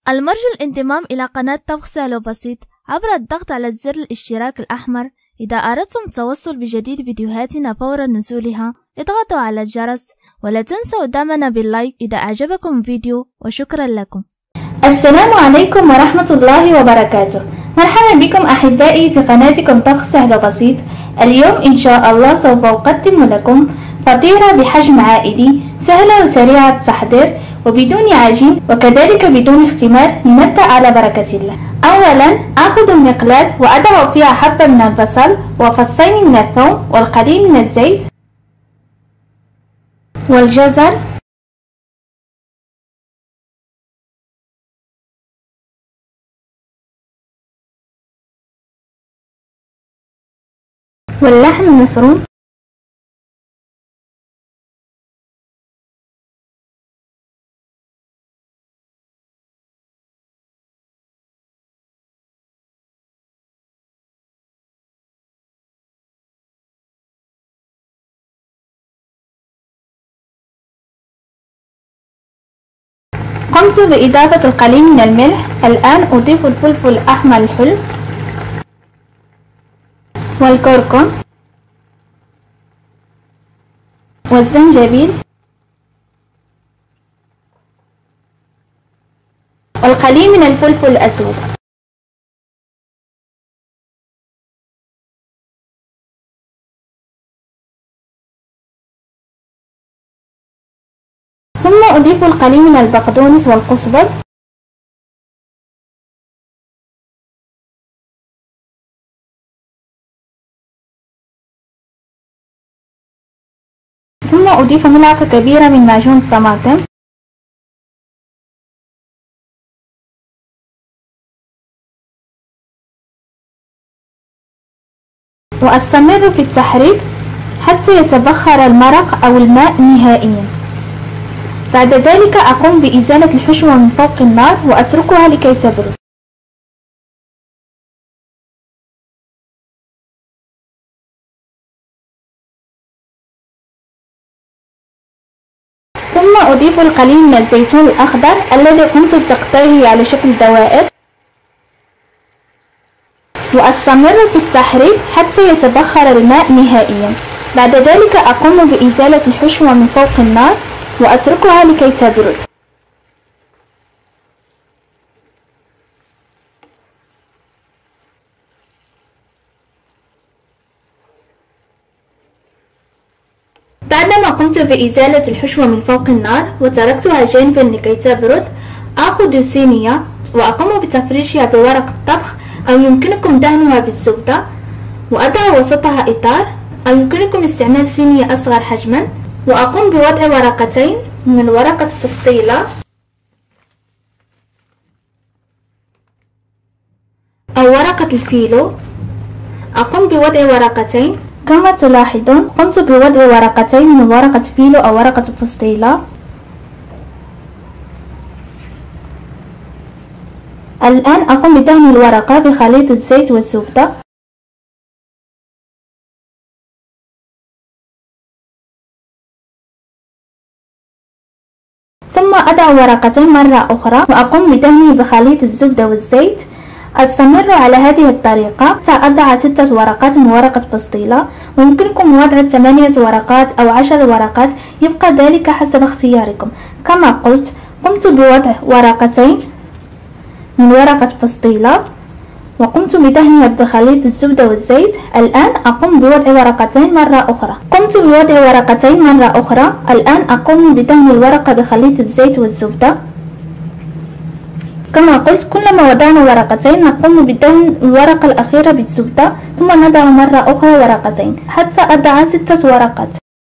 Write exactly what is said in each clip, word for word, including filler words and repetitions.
المرجو الانضمام إلى قناة طبخ سهل وبسيط عبر الضغط على زر الاشتراك الأحمر. إذا أردتم التوصل بجديد فيديوهاتنا فور نزولها اضغطوا على الجرس، ولا تنسوا دعمنا باللايك إذا أعجبكم الفيديو، وشكرا لكم. السلام عليكم ورحمة الله وبركاته. مرحبا بكم أحبائي في قناتكم طبخ سهل وبسيط. اليوم إن شاء الله سوف أقدم لكم فطيرة بحجم عائلي سهلة وسريعة التحضير وبدون عجين وكذلك بدون اختمار، لنبدأ على بركة الله. أولا أخذ المقلاة وأضع فيها حبة من البصل وفصين من الثوم والقليل من الزيت والجزر واللحم المفروم قمت بإضافة القليل من الملح. الآن أضيف الفلفل الأحمر الحلو والكركم والزنجبيل والقليل من الفلفل الأسود. ثم أضيف القليل من البقدونس والكزبر ثم أضيف ملعقة كبيرة من معجون الطماطم وأستمر في التحريك حتى يتبخر المرق أو الماء نهائيا. بعد ذلك أقوم بإزالة الحشوة من فوق النار وأتركها لكي تبرد. ثم أضيف القليل من الزيتون الأخضر الذي قمت بتقطيعه على شكل دوائر وأستمر في التحريك حتى يتبخر الماء نهائيا. بعد ذلك أقوم بإزالة الحشوة من فوق النار وأتركها لكي تبرد. بعدما قمت بإزالة الحشوة من فوق النار وتركتها جانبا لكي تبرد، آخذ صينية وأقوم بتفريشها بورق الطبخ أو يمكنكم دهنها بالزبدة، وأضع وسطها إطار أو يمكنكم استعمال صينية أصغر حجما، وأقوم بوضع ورقتين من ورقة فستيلة أو ورقة الفيلو. أقوم بوضع ورقتين. كما تلاحظون قمت بوضع ورقتين من ورقة فيلو أو ورقة فستيلة. الآن أقوم بدهن الورقة بخليط الزيت والزبدة ثم أضع ورقتين مرة أخرى وأقوم بدهنه بخليط الزبدة والزيت. أستمر على هذه الطريقة حتى أضع ستة ورقات من ورقة فستيلة، ويمكنكم وضع ثمانية ورقات أو عشر ورقات، يبقى ذلك حسب اختياركم. كما قلت قمت بوضع ورقتين من ورقة فستيلة وقمت بدهنها بخليط الزبدة والزيت. الآن أقوم بوضع ورقتين مرة أخرى. قمت بوضع ورقتين مرة أخرى. الآن أقوم بدهن الورقة بخليط الزيت والزبدة. كما قلت كلما وضعنا ورقتين نقوم بدهن الورقة الأخيرة بالزبدة، ثم نضع مرة أخرى ورقتين حتى أضع ستة ورقات.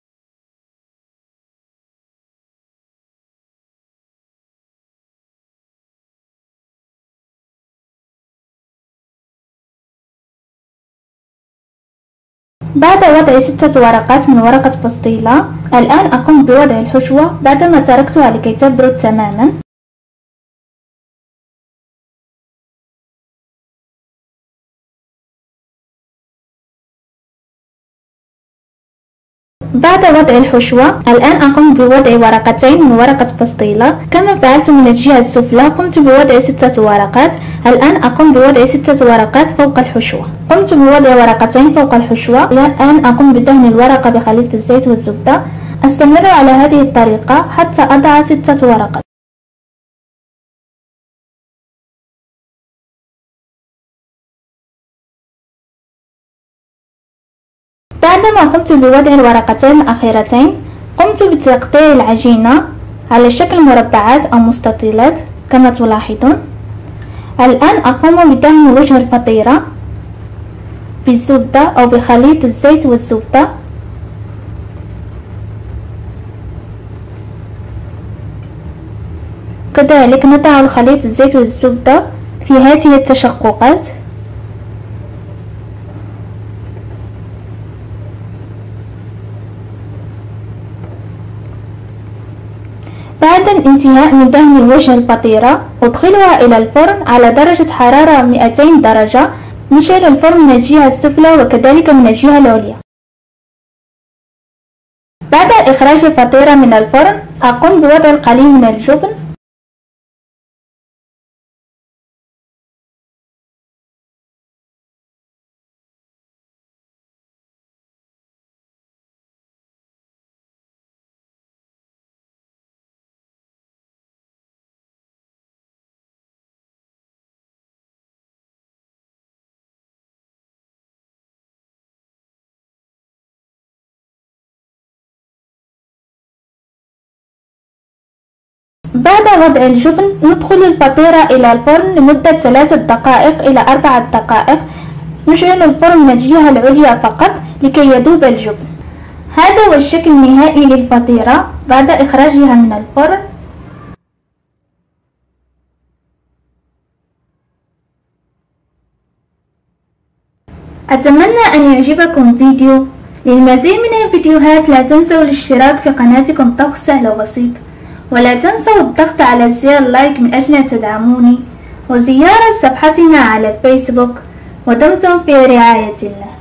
بعد وضع ستة ورقات من ورقة فستيلة، الآن أقوم بوضع الحشوة بعدما تركتها لكي تبرد تماما. بعد وضع الحشوة الآن أقوم بوضع ورقتين من ورقة بسطيلة. كما فعلت من الجهة السفلى قمت بوضع ستة ورقات، الآن أقوم بوضع ستة ورقات فوق الحشوة. قمت بوضع ورقتين فوق الحشوة، الآن أقوم بدهن الورقة بخليط الزيت والزبدة. أستمر على هذه الطريقة حتى أضع ستة ورقات. بعدما قمت بوضع الورقتين الأخيرتين قمت بتقطيع العجينة على شكل مربعات أو مستطيلات كما تلاحظون. الآن أقوم بدهن وجه الفطيرة بالزبدة أو بخليط الزيت والزبدة. كذلك نضع الخليط الزيت والزبدة في هذه التشققات. بعد الانتهاء من دهن وجه الفطيرة أدخلها إلى الفرن على درجة حرارة مئتين درجة. نشعل الفرن من الجهة السفلى وكذلك من الجهة العليا. بعد إخراج الفطيرة من الفرن أقوم بوضع القليل من الجبن. بعد وضع الجبن ندخل الفطيرة إلى الفرن لمدة ثلاثة دقائق إلى أربعة دقائق. نشعل الفرن من الجهة العليا فقط لكي يذوب الجبن. هذا هو الشكل النهائي للفطيرة بعد إخراجها من الفرن. أتمنى أن يعجبكم فيديو. للمزيد من الفيديوهات لا تنسوا الاشتراك في قناتكم طبخ سهل وبسيط، ولا تنسوا الضغط على زر لايك من أجل أن تدعموني، وزيارة صفحتنا على الفيسبوك. ودمتم في رعاية الله.